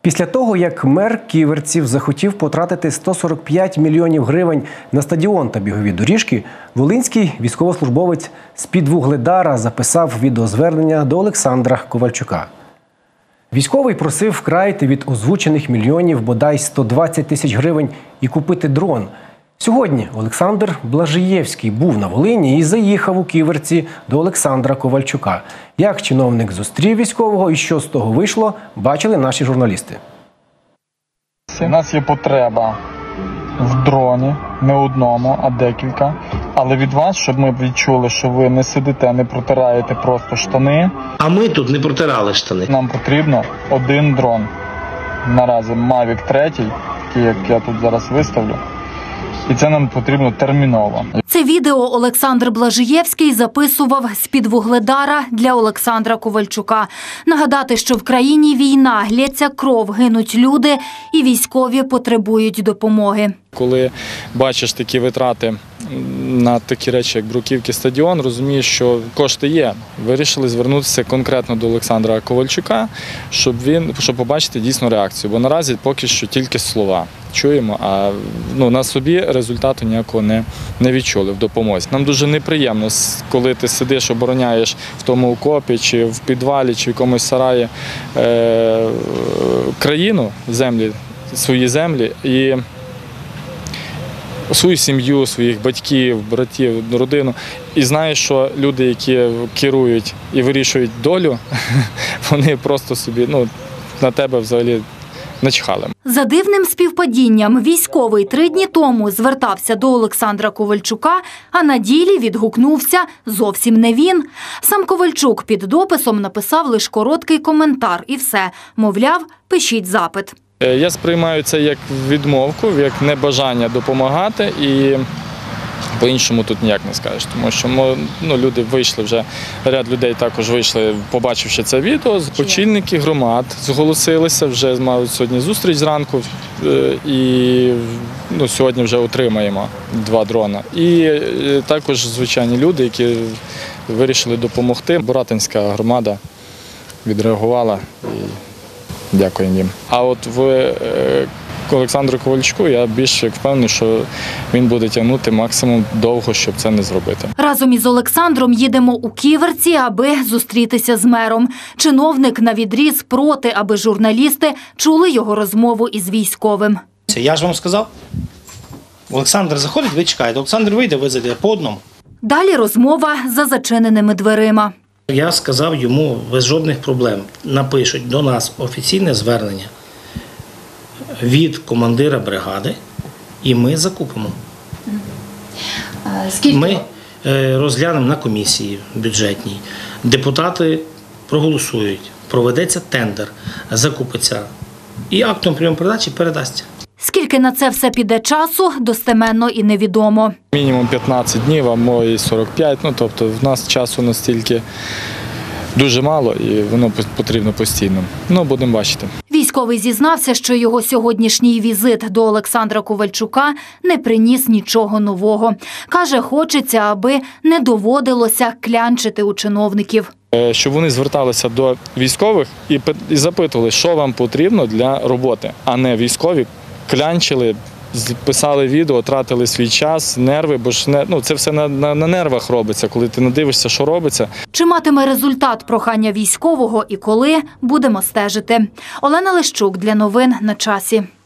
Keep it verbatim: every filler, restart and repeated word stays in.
Після того, як мер ківерців захотів потратити сто сорок п'ять мільйонів гривень на стадіон та бігові доріжки, волинський військовослужбовець з-під Вугледара записав відеозвернення до Олександра Ковальчука. Військовий просив вкрайти від озвучених мільйонів бодай сто двадцять тисяч гривень і купити дрон. Сьогодні Олександр Блажиєвський був на Волині і заїхав у Ківерці до Олександра Ковальчука. Як чиновник зустрів військового і що з того вийшло, бачили наші журналісти. У нас є потреба в дроні, не одному, а декілька. Але від вас, щоб ми відчули, що ви не сидите, не протираєте просто штани. А ми тут не протирали штани. Нам потрібно один дрон. Наразі Мавік три, такий, як я тут зараз виставлю. І це нам потрібно терміново. Це відео Олександр Блажиєвський записував з-під Вугледара для Олександра Ковальчука. Нагадати, що в країні війна, лється кров, гинуть люди і військові потребують допомоги. Коли бачиш такі витрати на такі речі, як бруківки, стадіон, розумієш, що кошти є. Вирішили звернутися конкретно до Олександра Ковальчука, щоб він, щоб побачити дійсну реакцію. Бо наразі поки що тільки слова чуємо, а ну, на собі результату ніякого не, не відчули в допомозі. Нам дуже неприємно, коли ти сидиш, обороняєш в тому окопі, чи в підвалі, чи в якомусь сараї е, країну, землі, свої землі, і свою сім'ю, своїх батьків, братів, родину. І знаєш, що люди, які керують і вирішують долю, вони просто собі, ну, на тебе взагалі начхали. За дивним співпадінням, військовий три дні тому звертався до Олександра Ковальчука, а на ділі відгукнувся зовсім не він. Сам Ковальчук під дописом написав лише короткий коментар і все. Мовляв, пишіть запит. Я сприймаю це як відмовку, як небажання допомагати, і по-іншому тут ніяк не скажеш, тому що ну, люди вийшли вже, ряд людей також вийшли, побачивши це відео, очільники громад зголосилися, вже мають сьогодні зустріч зранку, і ну, сьогодні вже отримаємо два дрона. І також звичайні люди, які вирішили допомогти. Боратинська громада відреагувала. І дякую їм. А от в Олександру Ковальчуку я більш впевнений, що він буде тягнути максимум довго, щоб це не зробити. Разом із Олександром їдемо у Ківерці, аби зустрітися з мером. Чиновник навідріз проти, аби журналісти чули його розмову із військовим. Я ж вам сказав, Олександр заходить, ви чекаєте. Олександр вийде, ви зайдете по одному. Далі розмова за зачиненими дверима. Я сказав йому, без жодних проблем, напишуть до нас офіційне звернення від командира бригади, і ми закупимо. Скільки? Ми розглянемо на комісії бюджетній. Депутати проголосують, проведеться тендер, закупиться і актом прийому передачі передасться. Скільки на це все піде часу, достеменно і невідомо. Мінімум п'ятнадцять днів, а може сорок п'ять, ну тобто в нас часу настільки дуже мало і воно потрібно постійно. Ну, будемо бачити. Військовий зізнався, що його сьогоднішній візит до Олександра Ковальчука не приніс нічого нового. Каже, хочеться, аби не доводилося клянчити у чиновників. Щоб вони зверталися до військових і запитували, що вам потрібно для роботи, а не військові клянчили, писали відео, тратили свій час, нерви, бо ж не, ну, це все на, на, на нервах робиться, коли ти не дивишся, що робиться. Чи матиме результат прохання військового і коли, будемо стежити. Олена Лещук для новин на часі.